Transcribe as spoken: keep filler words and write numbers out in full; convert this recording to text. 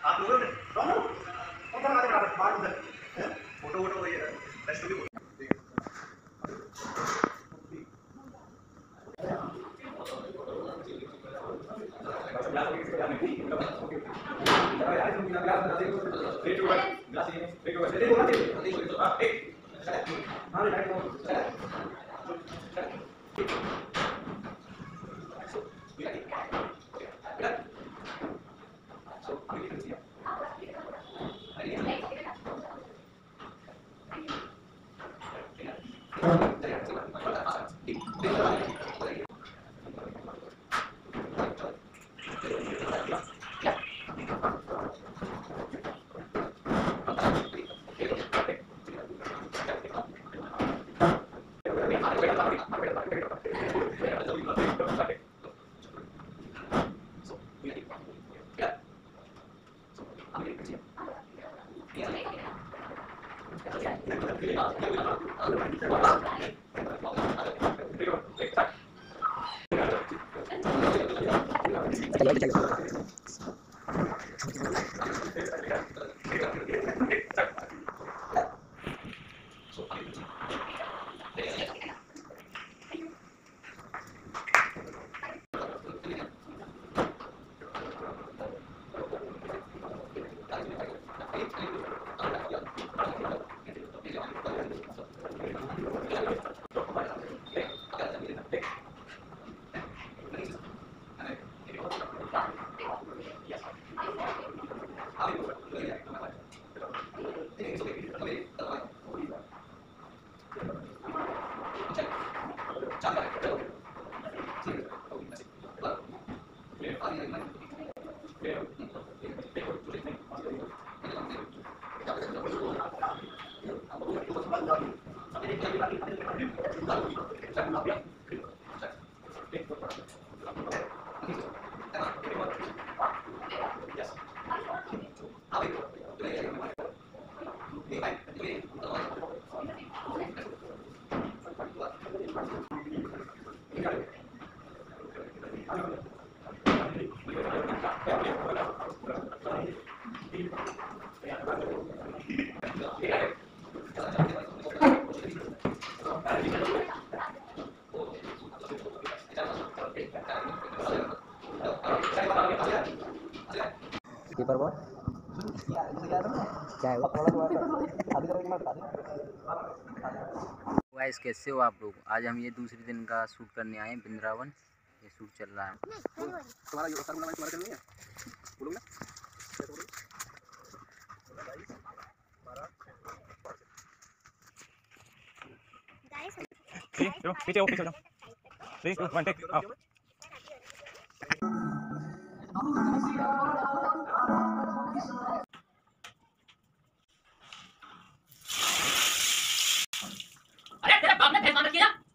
आप लोगों ने कौन सा लगाते हैं बाहर उधर फोटो वोटो ये रेस्ट भी कीपर बॉल क्या है वो? गाइस कैसे हो आप लोग? आज हम ये दूसरे दिन का शूट करने आए हैं वृंदावन। ये शूट चल रहा है। तुम्हारा जो तुम्हारा तुम्हारा चल नहीं है बोलो ना ठीक चलो पीछे पीछे चलो थ्री टू वन टेक आओ अरे तेरा बाप ने फैसला किया